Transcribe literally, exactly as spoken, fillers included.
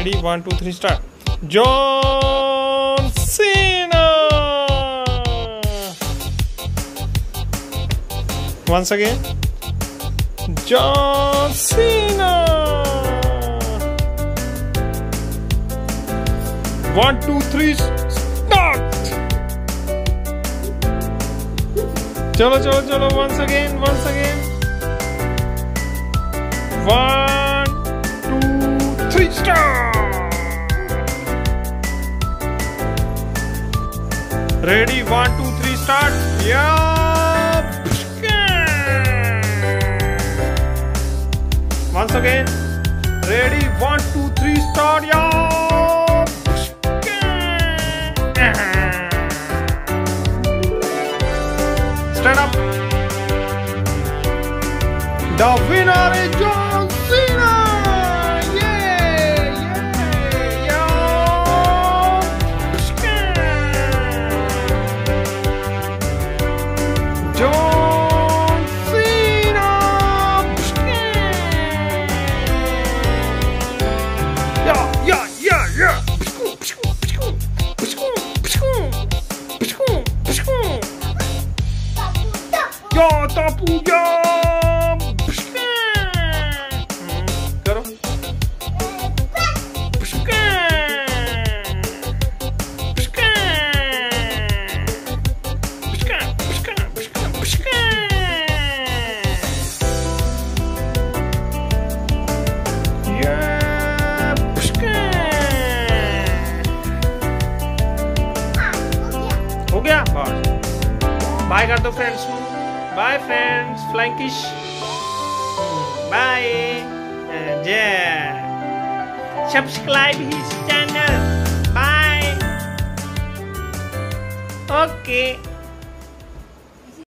Ready? One, two, three, start. John Cena. Once again. John Cena. One, two, three, start. Chalo, chalo, chalo. Once again, once again. One, two, three, start. Ready? One, two, three, start. Yeah. Once again. Ready? One, two, three, start. Yeah. Stand up. The winner is John Cena. Yeah, yeah, yeah. John Cena. Yeah, yeah, yeah, yeah. Yo, tapu yo. करो. हो गया बस. Bye कर दो friends. Bye friends, flying fish. Bye. And yeah, subscribe his channel. Bye. Okay.